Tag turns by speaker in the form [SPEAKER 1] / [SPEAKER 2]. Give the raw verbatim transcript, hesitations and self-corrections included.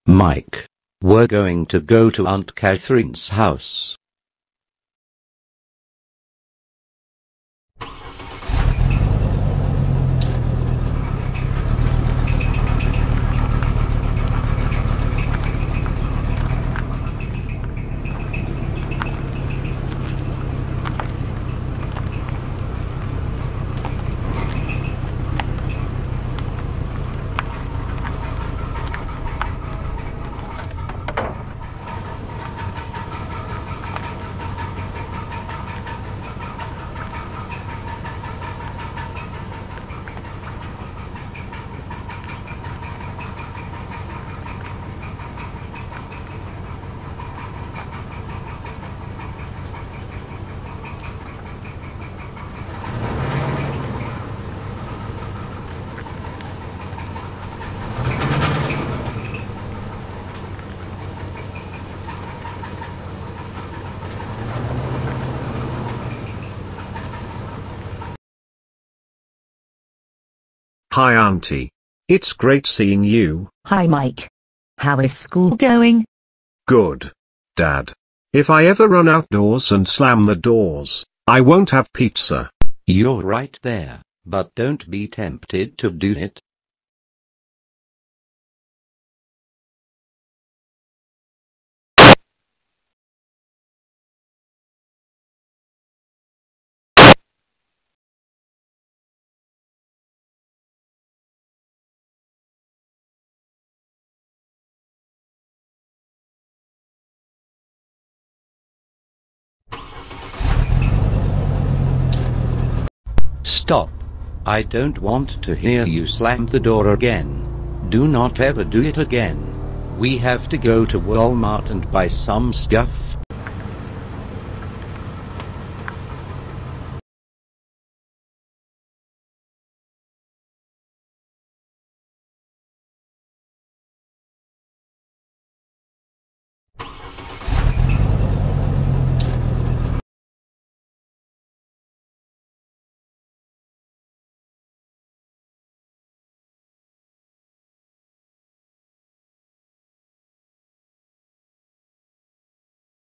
[SPEAKER 1] Mike, we're going to go to Aunt Catherine's house.
[SPEAKER 2] Hi Auntie. It's great seeing you.
[SPEAKER 3] Hi Mike. How is school going?
[SPEAKER 2] Good, Dad. If I ever run outdoors and slam the doors, I won't have pizza.
[SPEAKER 1] You're right there, but don't be tempted to do it. Stop. I don't want to hear you slam the door again. Do not ever do it again. We have to go to Walmart and buy some stuff.